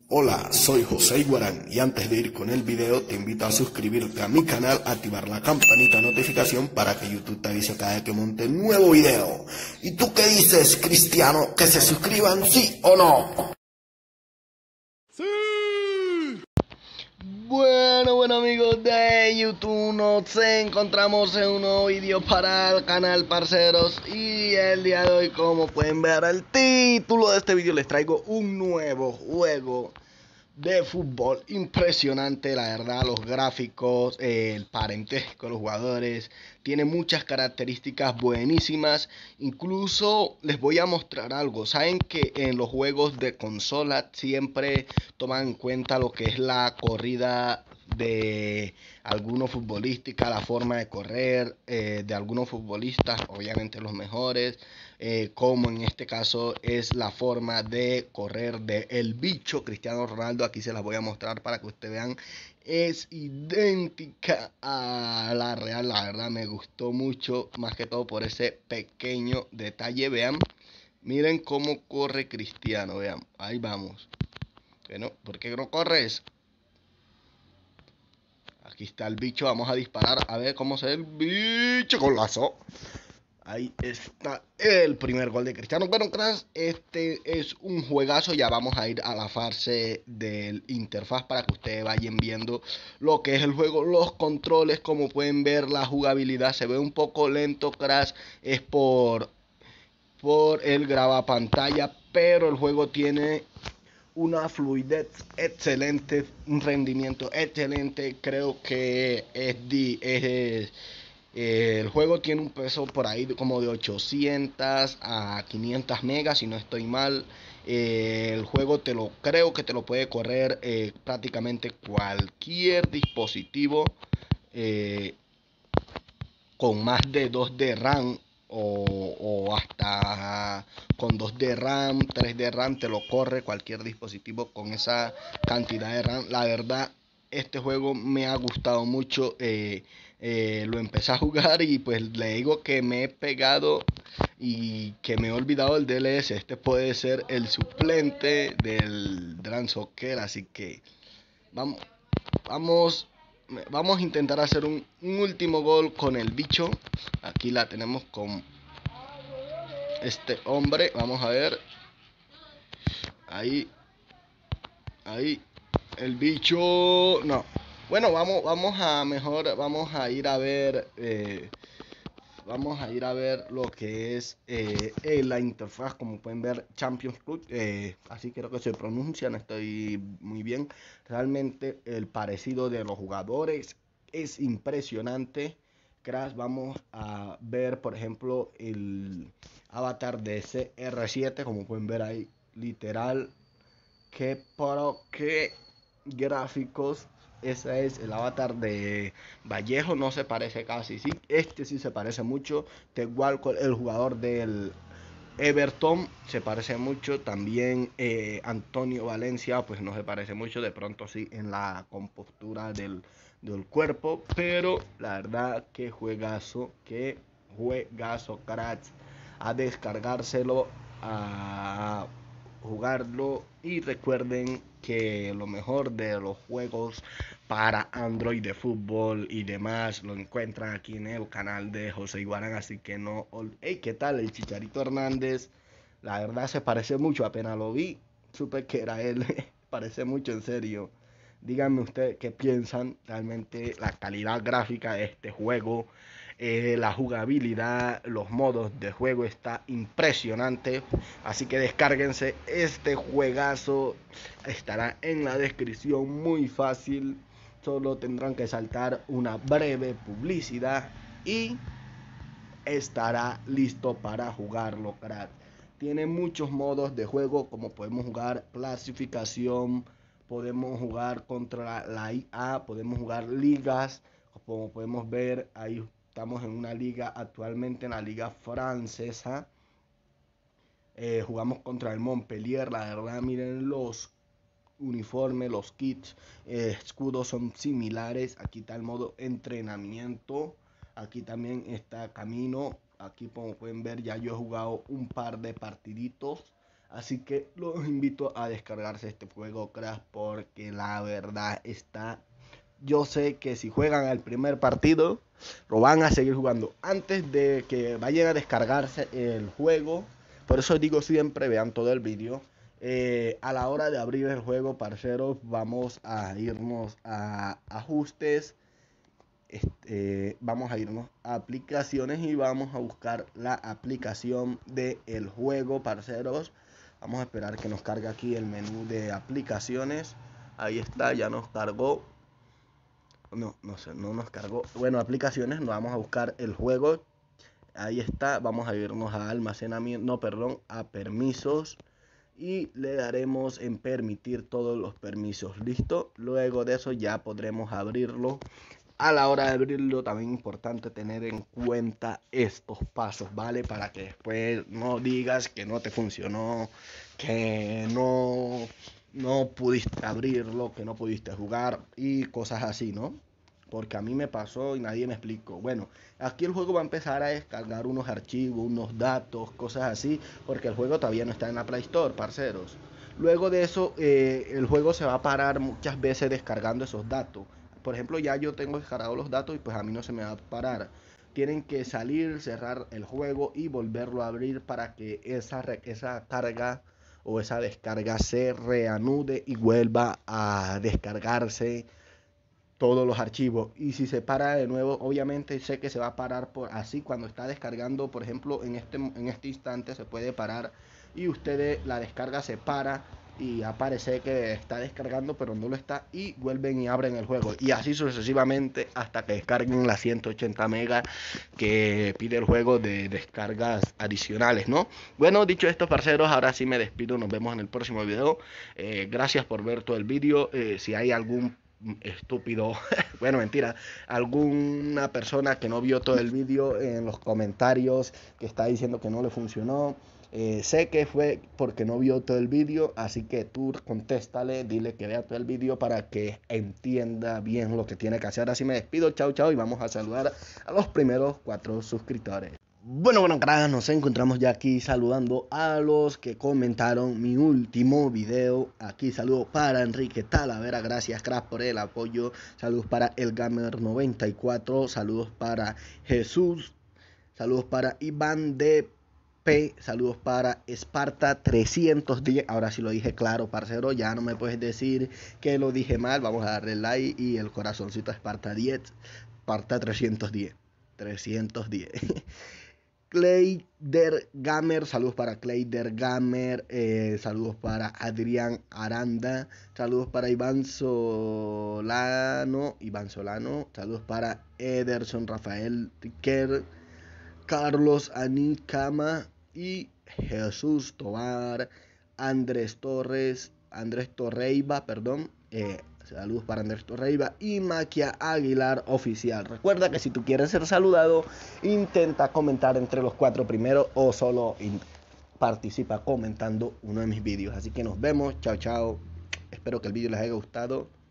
Hola, soy José Iguarán y antes de ir con el video te invito a suscribirte a mi canal, activar la campanita de notificación para que YouTube te avise cada vez que monte nuevo video. ¿Y tú qué dices, Cristiano? ¿Que se suscriban, sí o no? ¡Sí! Bueno amigos de YouTube, nos encontramos en un nuevo vídeo para el canal, parceros. Y el día de hoy, como pueden ver el título de este vídeo, les traigo un nuevo juego de fútbol impresionante. La verdad, los gráficos, el parentesco de los jugadores, tiene muchas características buenísimas. Incluso les voy a mostrar algo. Saben que en los juegos de consola siempre toman en cuenta lo que es la corrida de algunos futbolistas, la forma de correr de algunos futbolistas, obviamente los mejores, como en este caso es la forma de correr de el bicho Cristiano Ronaldo. Aquí se las voy a mostrar para que ustedes vean, es idéntica a la real. La verdad me gustó mucho, más que todo por ese pequeño detalle. Vean, miren cómo corre Cristiano, vean, ahí vamos. Bueno, ¿por qué no corres? Aquí está el bicho, vamos a disparar, a ver cómo se ve el bicho. Golazo. Ahí está el primer gol de Cristiano. Bueno, cracks, este es un juegazo. Ya vamos a ir a la fase del interfaz para que ustedes vayan viendo lo que es el juego, los controles. Como pueden ver, la jugabilidad se ve un poco lento, cracks. Es por el grabapantalla, pero el juego tiene una fluidez excelente, un rendimiento excelente. Creo que el juego tiene un peso por ahí como de 800 a 500 megas, si no estoy mal. El juego creo que te lo puede correr prácticamente cualquier dispositivo eh, con más de 2 de RAM o hasta con 2 de RAM, 3 de RAM, te lo corre cualquier dispositivo con esa cantidad de RAM. La verdad, este juego me ha gustado mucho. Lo empecé a jugar y pues le digo que me he pegado y que me he olvidado el DLS. Este puede ser el suplente del Grand Soccer, así que vamos, vamos, vamos a intentar hacer un último gol con el bicho. Aquí la tenemos con este hombre, vamos a ver. Ahí, ahí, el bicho, no. Bueno, vamos a mejor, vamos a ir a ver, vamos a ir a ver lo que es la interfaz. Como pueden ver, Champions Club, así creo que se pronuncia, no estoy muy bien. Realmente el parecido de los jugadores es impresionante. Crash, vamos a ver por ejemplo el avatar de CR7, como pueden ver ahí, literal, qué gráficos. Ese es el avatar de Vallejo, no se parece casi, sí, este sí se parece mucho. Igual con el jugador del Everton se parece mucho. También Antonio Valencia, pues no se parece mucho, de pronto sí en la compostura del cuerpo, pero la verdad que juegazo, cracks, a descargárselo, a jugarlo. Y recuerden que lo mejor de los juegos para Android de fútbol y demás lo encuentran aquí en el canal de José Iguarán, así que no. Hey, ¿qué tal el Chicharito Hernández? La verdad se parece mucho, apenas lo vi supe que era él. Parece mucho, en serio. Díganme ustedes qué piensan. Realmente la calidad gráfica de este juego, la jugabilidad, los modos de juego está impresionante. Así que descárguense este juegazo. Estará en la descripción, muy fácil. Solo tendrán que saltar una breve publicidad y estará listo para jugarlo, crack. Tiene muchos modos de juego, como podemos jugar clasificación, podemos jugar contra la IA, podemos jugar ligas. Como podemos ver, ahí estamos en una liga actualmente, en la liga francesa. Jugamos contra el Montpellier. La verdad, miren los uniformes, los kits, escudos son similares. Aquí está el modo entrenamiento. Aquí también está camino. Aquí como pueden ver, ya yo he jugado un par de partiditos. Así que los invito a descargarse este juego Crash porque la verdad está... Yo sé que si juegan el primer partido, lo van a seguir jugando. Antes de que vayan a descargarse el juego, por eso digo siempre, vean todo el vídeo. A la hora de abrir el juego, parceros, vamos a irnos a ajustes. Vamos a irnos a aplicaciones y vamos a buscar la aplicación del juego, parceros. Vamos a esperar que nos cargue aquí el menú de aplicaciones. Ahí está, ya nos cargó. No sé, no nos cargó. Bueno, aplicaciones, nos vamos a buscar el juego. Ahí está, vamos a irnos a almacenamiento, no, perdón, a permisos. Y le daremos en permitir todos los permisos. Listo, luego de eso ya podremos abrirlo. A la hora de abrirlo también es importante tener en cuenta estos pasos, ¿vale? Para que después no digas que no te funcionó, que no pudiste abrirlo, que no pudiste jugar y cosas así, ¿no? Porque a mí me pasó y nadie me explicó. Bueno, aquí el juego va a empezar a descargar unos archivos, unos datos, cosas así, porque el juego todavía no está en la Play Store, parceros. Luego de eso, el juego se va a parar muchas veces descargando esos datos. Por ejemplo, ya yo tengo descargados los datos y pues a mí no se me va a parar. Tienen que salir, cerrar el juego y volverlo a abrir para que esa carga o esa descarga se reanude y vuelva a descargarse todos los archivos. Y si se para de nuevo, obviamente sé que se va a parar por así cuando está descargando. Por ejemplo, en este instante se puede parar y ustedes la descarga se para y aparece que está descargando pero no lo está y vuelven y abren el juego y así sucesivamente hasta que descarguen las 180 megas que pide el juego de descargas adicionales, ¿no? Bueno, dicho esto, parceros, ahora sí me despido, nos vemos en el próximo video. Gracias por ver todo el vídeo. Si hay algún estúpido, bueno, mentira, alguna persona que no vio todo el vídeo en los comentarios que está diciendo que no le funcionó, sé que fue porque no vio todo el vídeo, así que tú contéstale, dile que vea todo el vídeo para que entienda bien lo que tiene que hacer. Así me despido, chao chao, y vamos a saludar a los primeros 4 suscriptores. Bueno, cracks, nos encontramos ya aquí saludando a los que comentaron mi último video. Aquí saludos para Enrique Talavera, gracias crack por el apoyo. Saludos para El Gamer 94, saludos para Jesús, saludos para Iván de P, saludos para Esparta 310. Ahora sí lo dije claro, parcero, ya no me puedes decir que lo dije mal. Vamos a darle like y el corazoncito a Esparta 10, Esparta 310. Clayder Gamer, saludos para Clayder Gamer, saludos para Adrián Aranda, saludos para Iván Solano, saludos para Ederson Rafael Tiquer, Carlos Anicama y Jesús Tobar, Andrés Torreiva, perdón, saludos para Andrés Torreiva y Maquia Aguilar Oficial. Recuerda que si tú quieres ser saludado, intenta comentar entre los 4 primeros o solo participa comentando uno de mis vídeos. Así que nos vemos, chao chao. Espero que el vídeo les haya gustado.